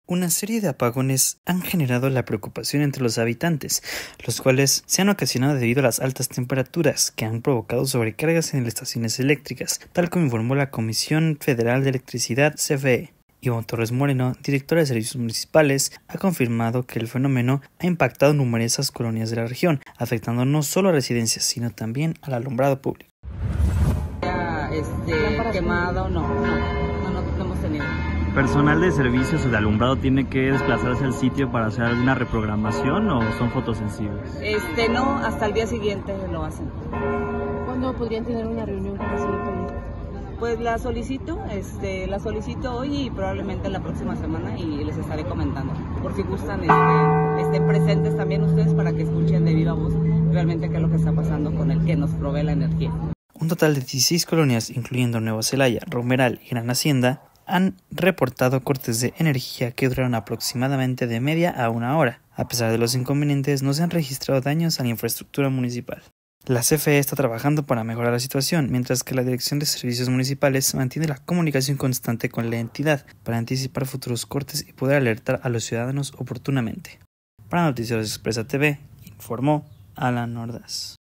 Una serie de apagones han generado la preocupación entre los habitantes, los cuales se han ocasionado debido a las altas temperaturas que han provocado sobrecargas en las estaciones eléctricas, tal como informó la Comisión Federal de Electricidad (CFE). Ivonne Torres Moreno, directora de Servicios Municipales, ha confirmado que el fenómeno ha impactado numerosas colonias de la región, afectando no solo a residencias, sino también al alumbrado público. Quemado, no hemos tenido. ¿Personal de servicios o de alumbrado tiene que desplazarse al sitio para hacer alguna reprogramación o son fotosensibles? No, hasta el día siguiente lo hacen. ¿Cuándo podrían tener una reunión con la señora? Pues la solicito hoy y probablemente la próxima semana y les estaré comentando. Por si gustan, estén presentes también ustedes para que escuchen de viva voz realmente qué es lo que está pasando con el que nos provee la energía. Un total de 16 colonias, incluyendo Nueva Celaya, Romeral y Gran Hacienda, han reportado cortes de energía que duraron aproximadamente de media a una hora. A pesar de los inconvenientes, no se han registrado daños a la infraestructura municipal. La CFE está trabajando para mejorar la situación, mientras que la Dirección de Servicios Municipales mantiene la comunicación constante con la entidad para anticipar futuros cortes y poder alertar a los ciudadanos oportunamente. Para Noticieros Expresa TV, informó Alan Ordaz.